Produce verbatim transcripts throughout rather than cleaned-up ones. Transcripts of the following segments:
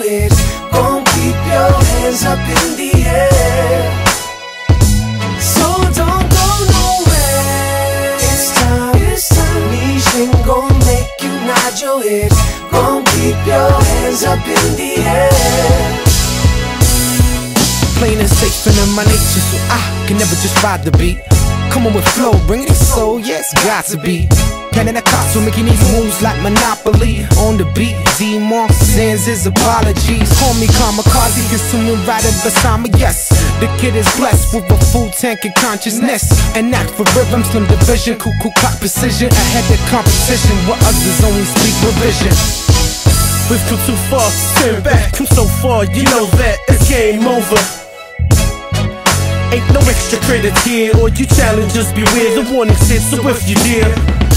it. Gon' keep your hands up in the air. So don't go nowhere. It's time, it's time. Nishin gon' make you nod your head. Gon' keep your hands up in the air. Plain and safe and in my nature, so I can never just ride the beat. Come on with flow, bring it soul, yeah, it's got to be. Planning a cops, so making these moves like Monopoly. On the beat, D-Monk sends his apologies. Call me kamikaze, consuming right beside me, yes. The kid is blessed with a full tank of consciousness. And act for rhythm, slim division, cuckoo clock precision. Ahead of competition, where others only speak revision. We've come too far, turn back, come so far, you know that it's game over. Ain't no extra credit here, or you challengers beware. The warning said, so if you dare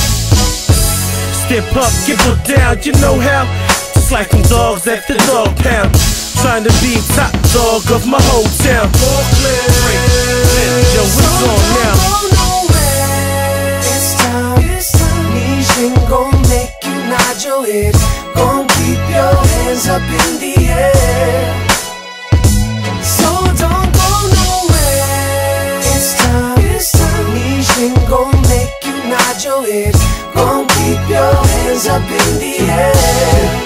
step up, get put down, you know how. Just like them dogs at the dog pound, trying to be top dog of my hometown. Brooklyn, yo, what's on now? Don't go nowhere. It's time, it's time. Nishin gon' make you nod your head. Gon' keep your hands up in the air. So don't go nowhere. It's time, it's time. Nishin gon' make you nod your head. Gon' keep your hands up in the air.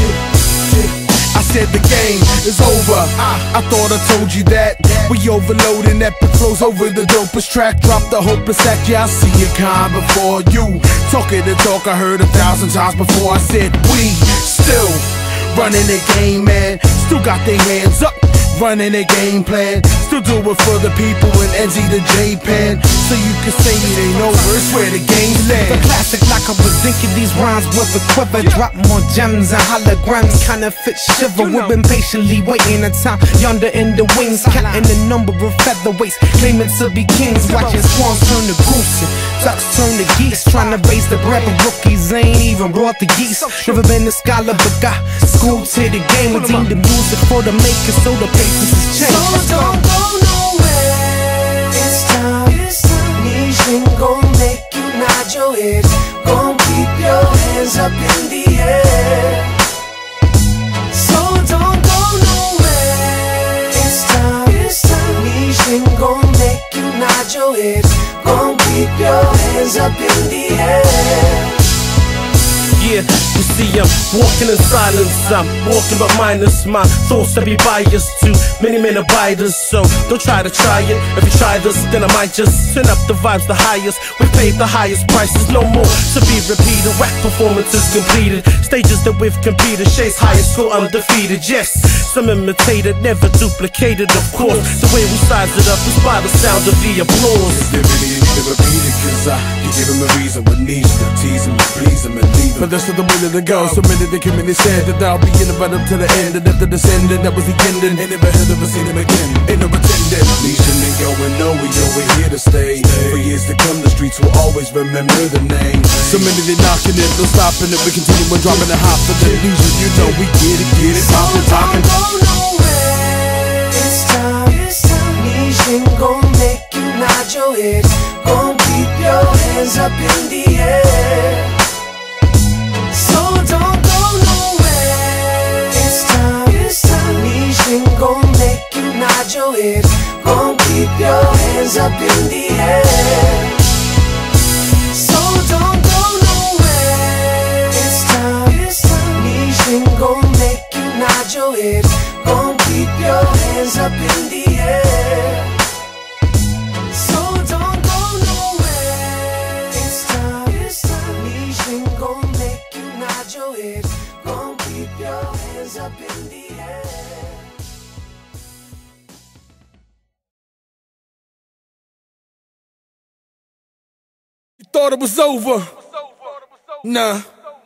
I said the game is over. I, I thought I told you that. We overloading epic flows over the dopest track. Drop the hopeless act, yeah, I see you kind before you. Talking the talk I heard a thousand times before. I said we still running the game, man. Still got their hands up, running a game plan. Still do it for the people in N Z to J-Pen. So you can say it ain't over, it's where the game lands. The classic like I was thinking these rhymes with a quiver. Drop more gems and holograms, kinda fit shiver. We've been patiently waiting a time yonder in the wings, counting the number of featherweights, claiming to be kings. Watching swans turn to goose and ducks turn to geese. Trying to raise the bread, but rookies ain't even brought the geese. Never been a scholar, but got schooled to the game. Redeemed the music for the makers, so the paces has changed. So don't go nowhere. It's time, it's time. Nishin gon' make you nod your head. Gon' keep your hands up in the air. So don't go nowhere. It's time, it's time. Nishin gon' make you nod your head. Gon' keep your hands up in the air. Yeah, you see I'm walking in silence, I'm walking but minus my thoughts to be biased to many men abiders. So don't try to try it, if you try this then I might just turn up the vibes the highest. We paid the highest prices, no more to be repeated. Rap performances completed, stages that we've competed, Shay's highest score undefeated. Yes, some imitated, never duplicated of course. The way we size it up is by the sound of the applause. If they really need to repeat it, cause I can give him a reason with needs to tease him and please him and leave him. But that's not the way that it goes. So many that came in and said that I'll be in right up to the end. And after descending, that was the ending. Ain't never heard of us, seen him again. Ain't no pretending. Nishin and going no, we know we're here to stay. For years to come, the streets will always remember the name. So many they knocking it, no stopping it. We continue on dropping the hop for the Nishin. You know we get it, get it, poppin', poppin'. So don't go nowhere. It's time, it's time. Nishin gon' make you nod your head. Gon' keep your hands up in the air. So don't go nowhere. It's time, it's time. Nishin gon' make you nod your head. Gon' keep your hands up in the air. So don't go nowhere. It's time, it's time. Nishin gon' make you nod your head. Gon' keep your hands up in the air. So don't go nowhere. It's time, it's time. Nishin gon' make you nod your head. Gon' keep your hands up in the air. You thought it was over? Nah.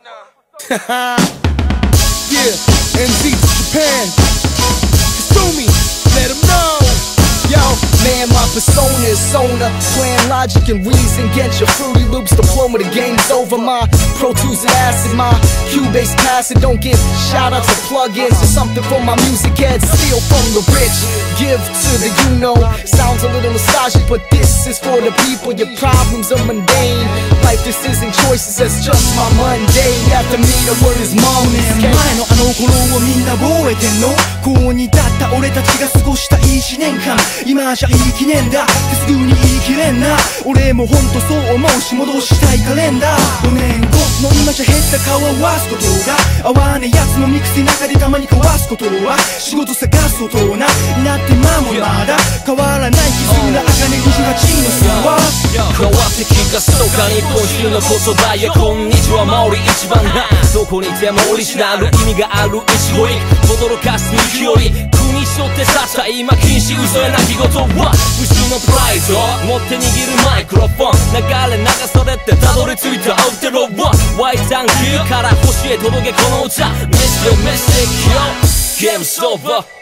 Yeah, N Z to Japan. Kasumi, let him know. Yo, man, my persona is Sona. Playing logic and reason. Get your Fruity Loops diploma, the game's over. My Pro Tools and acid, my Cubase passing. Don't give shout outs to plugins or something for my music heads. Steal from the rich, give to the you know. Sounds a little nostalgic, but this is for the people. Your problems are mundane. Life this isn't choices, that's just my Monday. After me the word is mom. 前のあの頃をみんな覚えてんの？高に立った俺たちが過ごしたいちねんかん、今じゃ言い切れんだってすぐに言い切れんな。俺もほんとそう思うし戻したいカレンダー。ごねんごの今じゃ減った顔を合わすことが合わねえやつのミクス中でたまに交わすことは仕事探す大人になって今もまだ変わらない絆な赤ねにじゅうはちのスワー変わって気がすとか日本中のこそダイヤこんにちはマオリ一番などこにいてもオリジナル意味がある一語一驚かす勢い国しょってささ今禁止嘘や泣き言は牛のプライド持って握るマイクロフォン流れ流されてたどり着いたアウトローはワイタンキーから星へ届けこの歌 Mister Mystic Yo Game's over